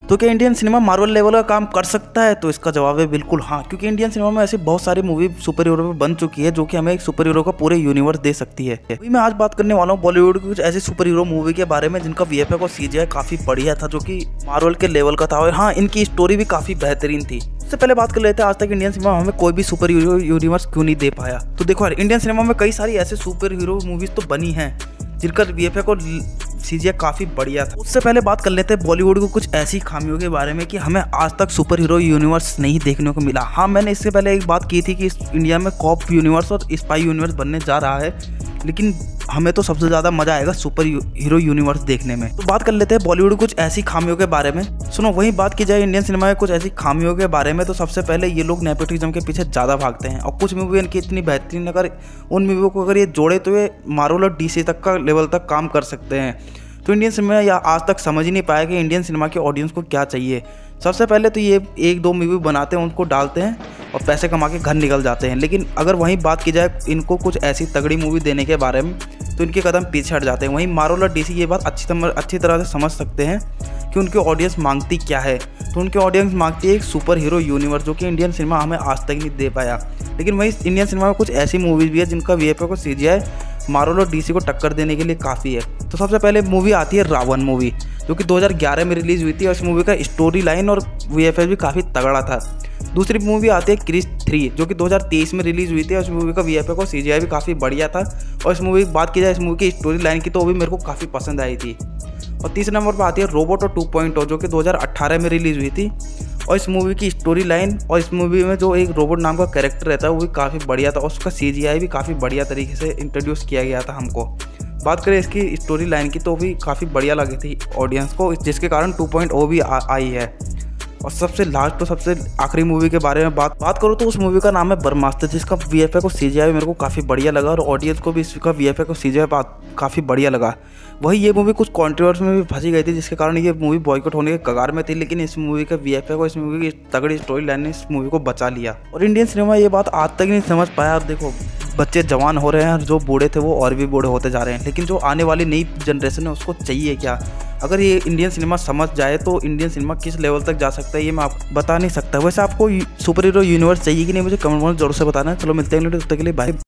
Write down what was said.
तो क्या Indian cinema Marvel level का काम कर सकता है? तो इसका जवाब है बिल्कुल हाँ, क्योंकि इंडियन सिनेमा में ऐसी बहुत सारी मूवी सुपर हीरो पे बन चुकी है जो कि हमें एक सुपर हीरो का पूरे यूनिवर्स दे सकती है। अभी मैं आज बात करने वाला हूँ बॉलीवुड की कुछ ऐसी सुपर हीरो मूवी के बारे में जिनका वीएफएक्स और सीजीआई काफी बढ़िया था, जो कि मार्वल के लेवल का था, और हाँ इनकी स्टोरी भी काफी बेहतरीन थी। इससे पहले बात कर लेते हैं आज तक इंडियन सिनेमा हमें कोई भी सुपर हीरो यूनिवर्स क्यों नहीं दे पाया। तो देखो यार, इंडियन सिनेमा में कई सारी ऐसे सुपर हीरो मूवीज तो बनी हैं जिनका वीएफएक्स और सीजीआई काफी बढ़िया था। उससे पहले बात कर लेते हैं बॉलीवुड को कुछ ऐसी खामियों के बारे में कि हमें आज तक सुपर हीरो यूनिवर्स नहीं देखने को मिला। हाँ, मैंने इससे पहले एक बात की थी कि इंडिया में कॉप यूनिवर्स और स्पाई यूनिवर्स बनने जा रहा है, लेकिन हमें तो सबसे ज़्यादा मजा आएगा सुपर हीरो यूनिवर्स देखने में। तो बात कर लेते हैं बॉलीवुड कुछ ऐसी खामियों के बारे में। सुनो, वही बात की जाए इंडियन सिनेमा में कुछ ऐसी खामियों के बारे में, तो सबसे पहले ये लोग नेपोटिज्म के पीछे ज़्यादा भागते हैं, और कुछ मूवी इनकी इतनी बेहतरीन, अगर उन मूवियों को अगर ये जोड़े तो ये मार्वल और डीसी तक का लेवल तक काम कर सकते हैं। तो इंडियन सिनेमा या आज तक समझ ही नहीं पाया कि इंडियन सिनेमा के ऑडियंस को क्या चाहिए। सबसे पहले तो ये एक दो मूवी बनाते हैं, उनको डालते हैं और पैसे कमा के घर निकल जाते हैं। लेकिन अगर वहीं बात की जाए इनको कुछ ऐसी तगड़ी मूवी देने के बारे में, तो इनके कदम पीछे हट जाते हैं। वहीं मार्वल और डीसी ये बात अच्छी तरह से समझ सकते हैं कि उनकी ऑडियंस मांगती क्या है। तो उनकी ऑडियंस मांगती है एक सुपर हीरो यूनिवर्स, जो कि इंडियन सिनेमा हमें आज तक नहीं दे पाया। लेकिन वहीं इंडियन सिनेमा में कुछ ऐसी मूवीज़ भी है जिनका वीएफएक्स और सीजीआई मार्वल और डीसी को टक्कर देने के लिए काफ़ी है। तो सबसे पहले मूवी आती है रावण मूवी, जो कि 2011 में रिलीज़ हुई थी, और इस मूवी का स्टोरी लाइन और वीएफएक्स भी काफ़ी तगड़ा था। दूसरी मूवी आती है क्रिस 3, जो कि 2023 में रिलीज़ हुई थी, और इस मूवी का वीएफएक्स और सीजीआई भी काफ़ी बढ़िया था। और इस मूवी की बात की जाए इस मूवी की स्टोरी लाइन की, तो वो भी मेरे को काफ़ी पसंद आई थी। और तीसरे नंबर पर आती है रोबोट 2.0, जो कि 2018 में रिलीज़ हुई थी, और इस मूवी की स्टोरी लाइन और इस मूवी में जो एक रोबोट नाम का कैरेक्टर रहता है वो भी काफ़ी बढ़िया था, और उसका सीजीआई भी काफ़ी बढ़िया तरीके से इंट्रोड्यूस किया गया था हमको। बात करें इसकी स्टोरी लाइन की, तो भी काफ़ी बढ़िया लगी थी ऑडियंस को, जिसके कारण 2.0 भी आई है। और सबसे लास्ट, तो सबसे आखिरी मूवी के बारे में बात करूँ तो उस मूवी का नाम है ब्रह्मास्त्र, जिसका वीएफएक्स और सीजीआई मेरे को काफ़ी बढ़िया लगा, और ऑडियंस को भी इसका वीएफएक्स और सीजीआई काफ़ी बढ़िया लगा। वही ये मूवी कुछ कंट्रोवर्सी में भी फंसी गई थी, जिसके कारण ये मूवी बॉयकॉट होने के कगार में थी। लेकिन इस मूवी का वीएफएक्स और इस मूवी की तगड़ी स्टोरी लाइन ने इस मूवी को बचा लिया, और इंडियन सिनेमा ये बात आज तक नहीं समझ पाया। अब देखो, बच्चे जवान हो रहे हैं, जो बूढ़े थे वो और भी बूढ़े होते जा रहे हैं, लेकिन जो आने वाली नई जनरेशन है उसको चाहिए क्या? अगर ये इंडियन सिनेमा समझ जाए तो इंडियन सिनेमा किस लेवल तक जा सकता है ये मैं आपको बता नहीं सकता। वैसे आपको सुपर हीरो यूनिवर्स चाहिए कि नहीं, मुझे कमेंट में जरूर से बताना है। चलो मिलते हैं, तब तक के लिए बाय।